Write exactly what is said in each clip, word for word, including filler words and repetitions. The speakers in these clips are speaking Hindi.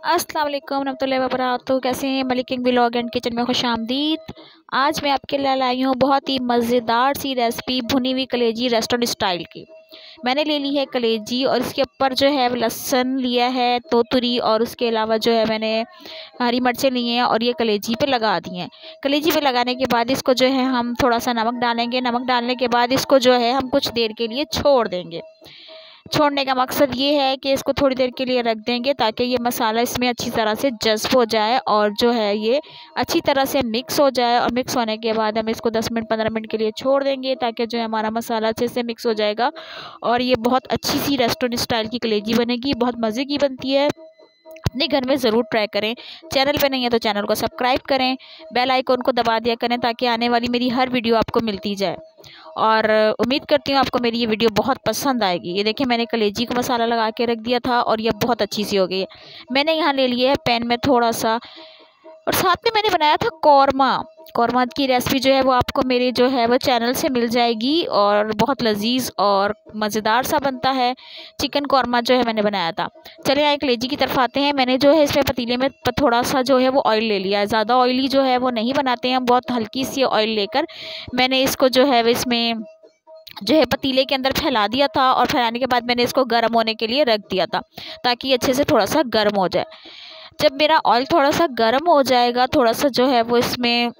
अस्सलाम वालेकुम रहमतुल्लाहि व बरकातुहू। कैसे हैं? Malik king vlog and kitchen में खुश आमदीद। आज मैं आपके लिए लाई हूँ बहुत ही मज़ेदार सी रेसिपी भुनी हुई कलेजी रेस्टोरेंट स्टाइल की। मैंने ले ली है कलेजी और इसके ऊपर जो है लहसुन लिया है, तोतुरी, और उसके अलावा जो है मैंने हरी मिर्चें ली हैं और ये कलेजी पे लगा दी हैं। कलेजी पे लगाने के बाद इसको जो है हम थोड़ा सा नमक डालेंगे। नमक डालने के बाद इसको जो है हम कुछ देर के लिए छोड़ देंगे। छोड़ने का मकसद ये है कि इसको थोड़ी देर के लिए रख देंगे ताकि ये मसाला इसमें अच्छी तरह से जज़्ब हो जाए और जो है ये अच्छी तरह से मिक्स हो जाए। और मिक्स होने के बाद हम इसको दस मिनट पंद्रह मिनट के लिए छोड़ देंगे ताकि जो है हमारा मसाला अच्छे से मिक्स हो जाएगा और ये बहुत अच्छी सी रेस्टोरेंट स्टाइल की कलेजी बनेगी। बहुत मज़े की बनती है, अपने घर में ज़रूर ट्राई करें। चैनल पे नहीं है तो चैनल को सब्सक्राइब करें, बेल आइकन को दबा दिया करें ताकि आने वाली मेरी हर वीडियो आपको मिलती जाए। और उम्मीद करती हूँ आपको मेरी ये वीडियो बहुत पसंद आएगी। ये देखिए मैंने कलेजी को मसाला लगा के रख दिया था और ये बहुत अच्छी सी हो गई है। मैंने यहाँ ले लिया है पैन में थोड़ा सा, और साथ में मैंने बनाया था कौरमा। कौरमा की रेसिपी जो है वो आपको मेरे जो है वो चैनल से मिल जाएगी और बहुत लजीज और मज़ेदार सा बनता है। चिकन कौरमा जो है मैंने बनाया था। चलिए आए कलेजी की तरफ आते हैं। मैंने जो है इसमें पतीले में थोड़ा सा जो है वो ऑयल ले लिया है। ज़्यादा ऑयली जो है वो नहीं बनाते हैं हम, बहुत हल्की सी ऑयल लेकर मैंने इसको जो है इसमें जो है पतीले के अंदर फैला दिया था और फैलाने के बाद मैंने इसको गर्म होने के लिए रख दिया था ताकि अच्छे से थोड़ा सा गर्म हो जाए। जब मेरा ऑयल थोड़ा सा गर्म हो जाएगा, थोड़ा सा जो है वो इसमें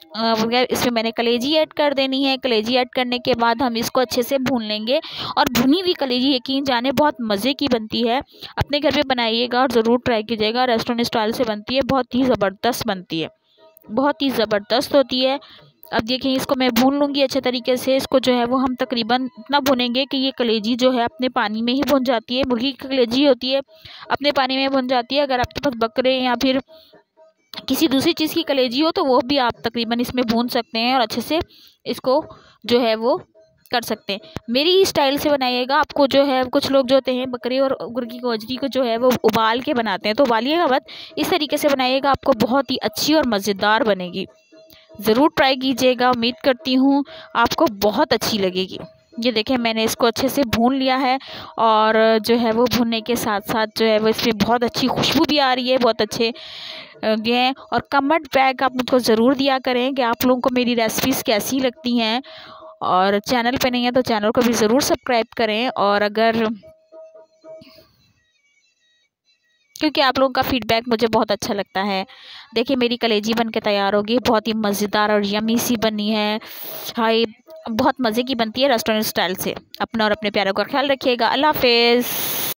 इसमें मैंने कलेजी ऐड कर देनी है। कलेजी ऐड करने के बाद हम इसको अच्छे से भून लेंगे। और भुनी हुई कलेजी यकीन जाने बहुत मज़े की बनती है। अपने घर पे बनाइएगा और ज़रूर ट्राई कीजिएगा। रेस्टोरेंट स्टाइल से बनती है, बहुत ही ज़बरदस्त बनती है, बहुत ही ज़बरदस्त होती है। अब देखिए इसको मैं भून लूँगी अच्छे तरीके से। इसको जो है वो हम तकरीबन इतना भुनेंगे कि ये कलेजी जो है अपने पानी में ही भुन जाती है। मुर्गी की कलेजी होती है, अपने पानी में भुन जाती है। अगर आपके पास बकरे या फिर किसी दूसरी चीज़ की कलेजी हो तो वो भी आप तकरीबन इसमें भून सकते हैं और अच्छे से इसको जो है वो कर सकते हैं। मेरी स्टाइल से बनाइएगा। आपको जो है कुछ लोग जो होते हैं बकरी और मुर्गी की कलेजी को जो है वो उबाल के बनाते हैं, तो उबालिएगा मत, इस तरीके से बनाइएगा, आपको बहुत ही अच्छी और मज़ेदार बनेगी। ज़रूर ट्राई कीजिएगा, उम्मीद करती हूँ आपको बहुत अच्छी लगेगी। ये देखें मैंने इसको अच्छे से भून लिया है और जो है वो भूनने के साथ साथ जो है वो इसमें बहुत अच्छी खुशबू भी आ रही है, बहुत अच्छे ये हैं। और कमेंट बैक आप मुझको ज़रूर दिया करें कि आप लोगों को मेरी रेसिपीज़ कैसी लगती हैं। और चैनल पे नहीं है तो चैनल को भी ज़रूर सब्सक्राइब करें। और अगर क्योंकि आप लोगों का फीडबैक मुझे बहुत अच्छा लगता है। देखिए मेरी कलेजी बन के तैयार होगी, बहुत ही मज़ेदार और यमी सी बनी है। हाय, बहुत मज़े की बनती है रेस्टोरेंट स्टाइल से। अपना और अपने प्यारों का ख्याल रखिएगा। अल्लाह हाफ़िज़।